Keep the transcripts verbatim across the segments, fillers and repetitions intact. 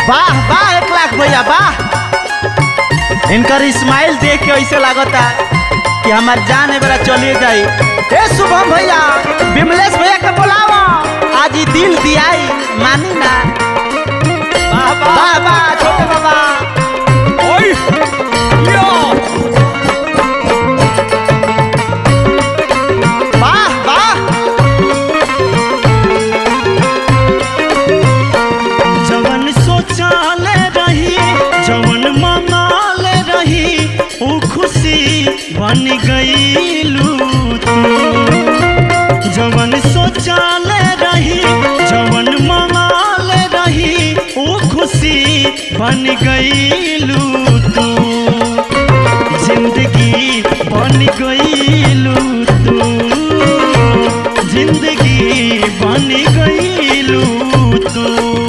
वाह वाह एक लाख भैया वाह। इनकर इस्माइल देख के ऐसे लगता कि हमार जान है बेरा चलिए जाई। ए शुभम भैया विमलेश भैया के बुलावा आज ही दिल दियाई मानी ना। वाह वाह वाह छोटे बाबा ओए यो वाह वाह। जवन सोचाले रही जवन मनाले रही ओ खुशी बन गईलू तू। जवन सोचाले रही जवन मनाले रही ओ खुशी बन गईलू तू। जिंदगी बन गईलू तू जिंदगी बन गईलू तू।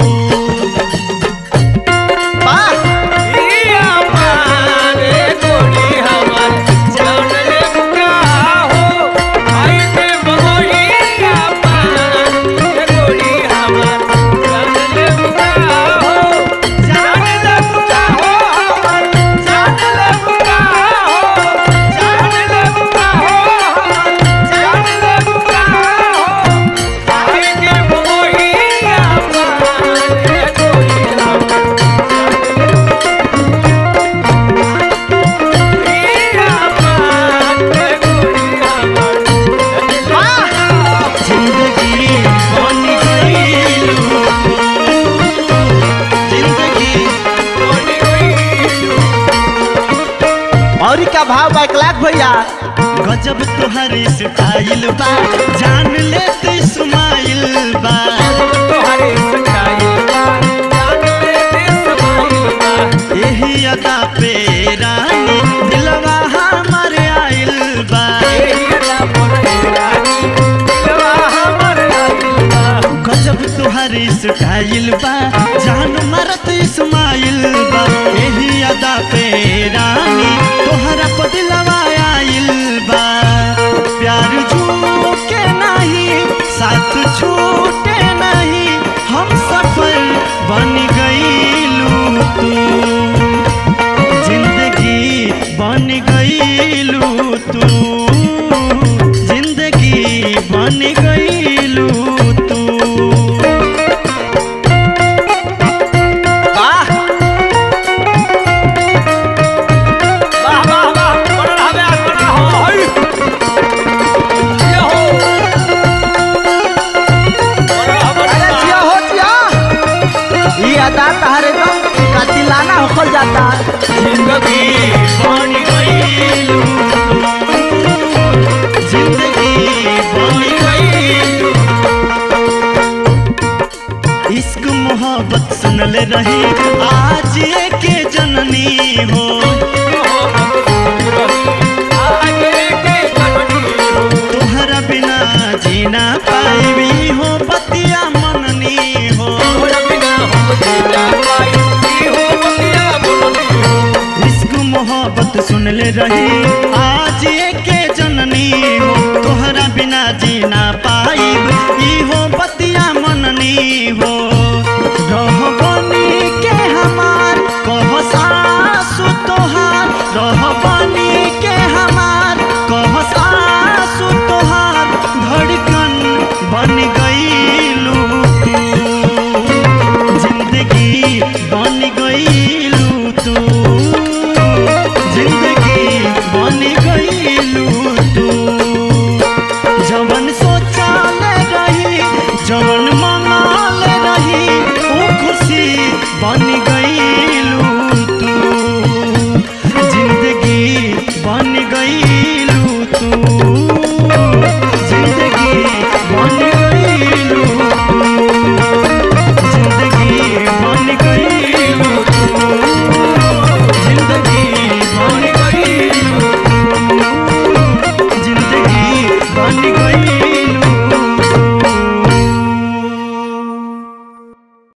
और का भाव बा एक लाख भैया। गजब तुहरी स्टाइल बा जान ले तू स्माइल बा। तुहरी स्टाइल बा जान ले तू स्माइल बा। यही अदा पे रानी दिलवा हमर आइल बा। यही अदा पे रानी दिलवा हमर आइल बा। गजब तुहरी स्टाइल बा जान मरत स्माइल बा। यही अदा पे रानी तोहरा पदिलवा आइल बा। प्यार झूके नहीं साथ छूटे नहीं हम सफल बन गईलू तू। जिंदगी बन गईलू तू जिंदगी बन गईलू तू। तहरे का दिलाना होखल जाता। जिंदगी बन गईलू जिंदगी बन गईलू। इश्क मोहब्बत सुनले रही आज के जननी हो। तोहरा बिना जीना पाईबी हो बतिया मननी हो। इश्क मोहब्बत सुनले रही आज के जननी हो। तोहरा बिना जीना पाईब ई हो बतिया मननी हो। रह बनी के हमार कह सासु तोहार रह बनी के हमार कह सासु तोहार धड़कन बन गईलू तू। जिंदगी बन गईलू तू जिंदगी बन गईलू तू। जवन सोचाले रही जवन मनाले रही ओ खुशी बन गईलू तू। जिंदगी बन गईलू तू।